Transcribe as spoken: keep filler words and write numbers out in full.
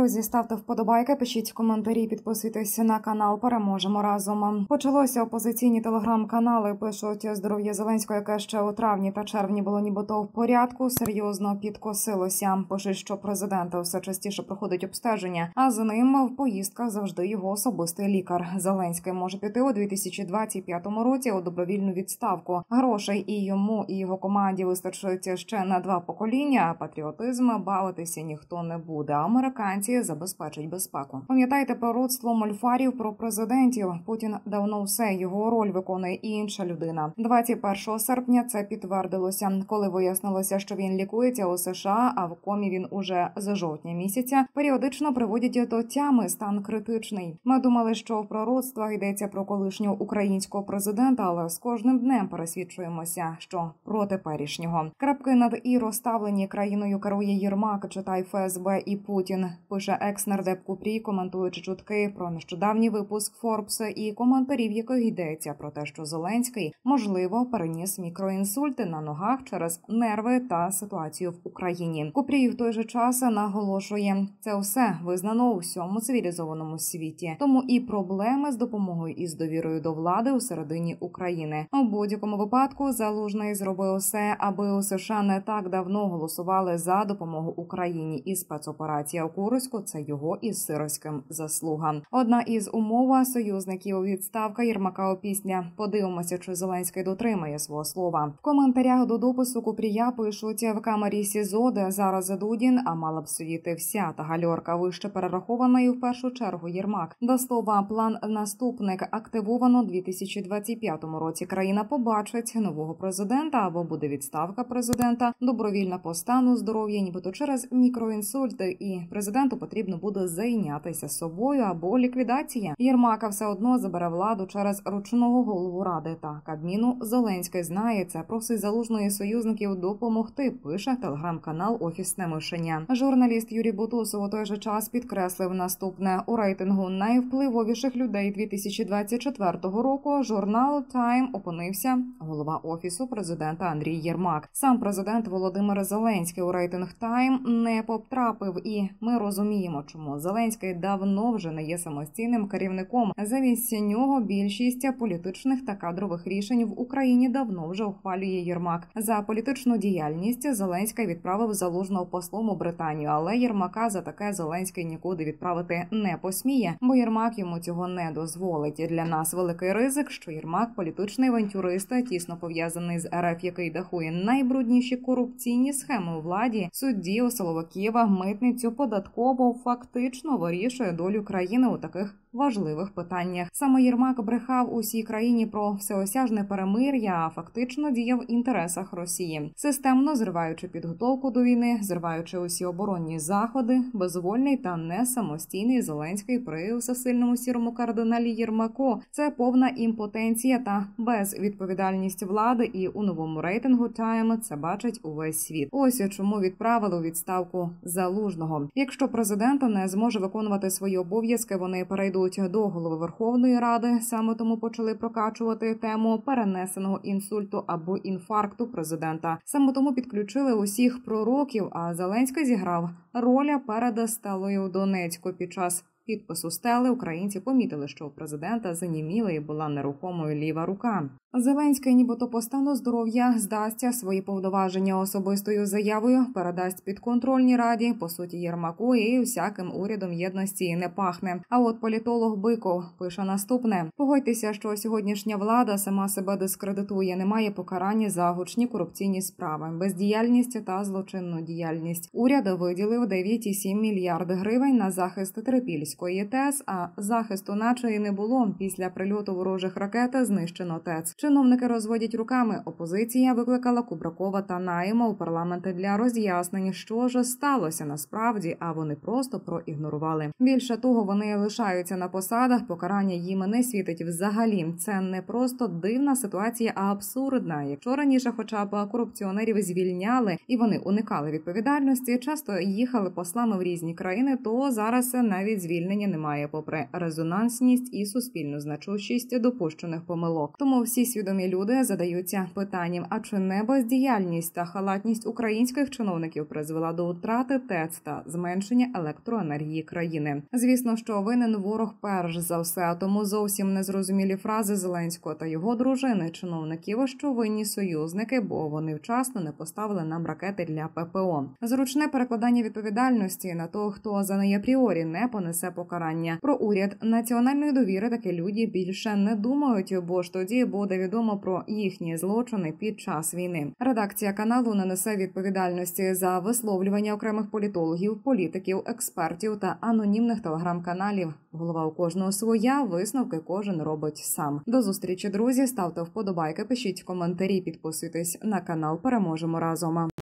Друзі, ставте вподобайки, пишіть коментарі, підписуйтесь на канал. Переможемо разом. Почалося. Опозиційні телеграм-канали пишуть, здоров'я Зеленського, яке ще у травні та червні було нібито в порядку, серйозно підкосилося. Пишуть, що президента все частіше проходить обстеження, а за ним в поїздках завжди його особистий лікар. Зеленський може піти у дві тисячі двадцять п'ятому році у добровільну відставку. Грошей і йому, і його команді вистачить ще на два покоління, а патріотизм бавитися ніхто не буде. Американці забезпечать безпеку. Пам'ятайте пророцтво мольфарів про президентів? Путін давно все, його роль виконує інша людина. двадцять першого серпня це підтвердилося, коли вияснилося, що він лікується у США, а в комі він уже з жовтня місяця. Періодично приводять до тями, стан критичний. Ми думали, що в пророцтвах йдеться про колишнього українського президента, але з кожним днем пересвідчуємося, що про теперішнього. Крапки над «і» розставлені. Країною керує Єрмак, читай ФСБ і Путін, пише екс-нардеп Купрій, коментуючи чутки про нещодавній випуск Форбс і коментарі, в яких йдеться про те, що Зеленський, можливо, переніс мікроінсульти на ногах через нерви та ситуацію в Україні. Купрій в той же час наголошує, це все визнано у всьому цивілізованому світі. Тому і проблеми з допомогою і з довірою до влади у середині України. У будь-якому випадку Залужний зробив все, аби у США не так давно голосували за допомогу Україні, і спецоперація у Курську – це його із Сирським заслуга. Одна із умов союзників – відставка Єрмака опісля. Подивимося, чи Зеленський дотримає свого слова. В коментарях до допису Купрія пишуть, в камері СІЗО, де зараз Дудін, а мала б сидіти вся та гальорка вище перерахована і в першу чергу Єрмак. До слова, план «Наступник» активовано у дві тисячі двадцять п'ятому році. Країна побачить нового президента або буде відставка президента, добровільна по стану здоров'я, нібито через мікроінсульти, і президенту потрібно буде зайнятися собою або ліквідація. Єрмака все одно забере владу через ручного голову Ради та Кабміну. Зеленський знає це, просить Залужної союзників допомогти, пише телеграм-канал «Офісне мишеня». Журналіст Юрій Бутусов у той же час підкреслив наступне. У рейтингу найвпливовіших людей дві тисячі двадцять четвертого року журнал Time опинився голова Офісу президента Андрій Єрмак. Сам президент Володимир Зеленський у рейтинг Time не потрапив, і ми розуміємо, чому. Зеленський давно вже не є самостійним керівником. Замість нього більшість політичних та кадрових рішень в Україні давно вже ухвалює Єрмак. За політичну діяльність Зеленський відправив Залужного послом у Британію, але Єрмака за таке Зеленський нікуди відправити не посміє, бо Єрмак йому цього не дозволить. Для нас великий ризик, що Єрмак – політичний авантюрист, тісно пов'язаний з РФ, який дахує найбрудніші корупційні схеми у владі, суддів, силовиків, митницю, податково, фактично вирішує долю країни у таких важливих питаннях. Саме Єрмак брехав усій країні про всеосяжне перемир'я, а фактично діяв в інтересах Росії. Системно зриваючи підготовку до війни, зриваючи усі оборонні заходи, безвольний та не самостійний Зеленський при всесильному сірому кардиналі Єрмаку. Це повна імпотенція та безвідповідальність влади, і у новому рейтингу Time це бачить увесь світ. Ось чому відправили у відставку Залужного. Якщо президент не зможе виконувати свої обов'язки, вони перейдуть до голови Верховної Ради. Саме тому почали прокачувати тему перенесеного інсульту або інфаркту президента. Саме тому підключили усіх пророків, а Зеленський зіграв роль перед стелею у Донецьку. Під час підпису стели українці помітили, що у президента заніміла і була нерухомою ліва рука. Зеленський нібито по стану здоров'я здасться свої повноваження особистою заявою, передасть підконтрольній раді, по суті Єрмаку, і всяким урядом єдності не пахне. А от політолог Биков пише наступне. Погодьтеся, що сьогоднішня влада сама себе дискредитує, немає покарання за гучні корупційні справи, бездіяльність та злочинну діяльність. Уряд виділив дев'ять цілих сім мільярди гривень на захист Трипільської ТЕС, а захисту наче і не було. Після прильоту ворожих ракет знищено ТЕЦ. Чиновники розводять руками. Опозиція викликала Кубракова та Наєма у парламент для роз'яснень, що ж сталося насправді, а вони просто проігнорували. Більше того, вони лишаються на посадах, покарання їм не світить взагалі. Це не просто дивна ситуація, а абсурдна. Якщо раніше хоча б корупціонерів звільняли і вони уникали відповідальності, часто їхали послами в різні країни, то зараз навіть звільнення немає, попри резонансність і суспільну значущість допущених помилок. Тому всі свідомі люди задаються питанням, а чи не бездіяльність та халатність українських чиновників призвела до втрати ТЕЦ та зменшення електроенергії країни. Звісно, що винен ворог перш за все, тому зовсім незрозумілі фрази Зеленського та його дружини чиновників, що винні союзники, бо вони вчасно не поставили нам ракети для ППО. Зручне перекладання відповідальності на того, хто за неї апріорі не понесе покарання. Про уряд національної довіри такі люди більше не думають, бо ж тоді буде відомо про їхні злочини під час війни. Редакція каналу не несе відповідальності за висловлювання окремих політологів, політиків, експертів та анонімних телеграм-каналів. Голова у кожного своя, висновки кожен робить сам. До зустрічі, друзі, ставте вподобайки, пишіть коментарі, підписуйтесь на канал «Переможемо разом».